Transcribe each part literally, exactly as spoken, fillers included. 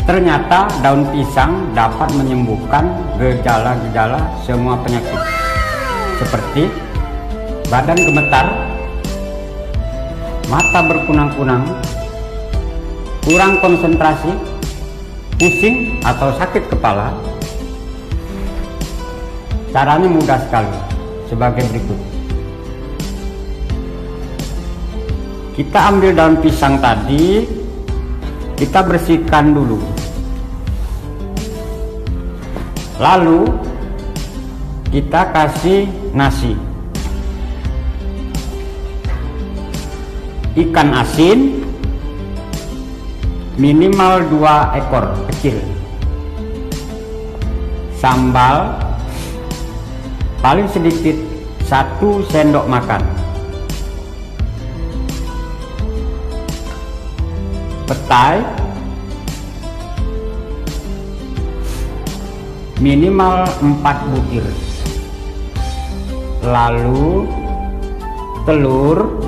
Ternyata daun pisang dapat menyembuhkan gejala-gejala semua penyakit seperti badan gemetar, mata berkunang-kunang, kurang konsentrasi, pusing atau sakit kepala. Caranya mudah sekali, sebagai berikut. Kita ambil daun pisang tadi, kita bersihkan dulu. Lalu kita kasih nasi, ikan asin minimal dua ekor kecil, sambal paling sedikit satu sendok makan, petai minimal empat butir, lalu telur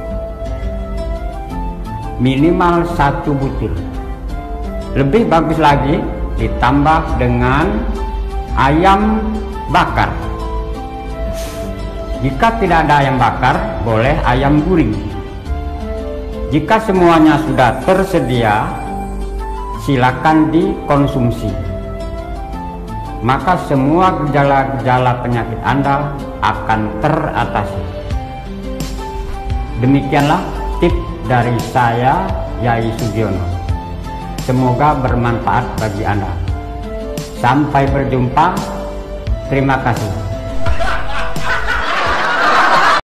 minimal satu butir. Lebih bagus lagi ditambah dengan ayam bakar. Jika tidak ada ayam bakar, boleh ayam guring. Jika semuanya sudah tersedia, silakan dikonsumsi. Maka semua gejala-gejala penyakit Anda akan teratasi. Demikianlah tips dari saya, Yai Sugiono. Semoga bermanfaat bagi Anda. Sampai berjumpa. Terima kasih.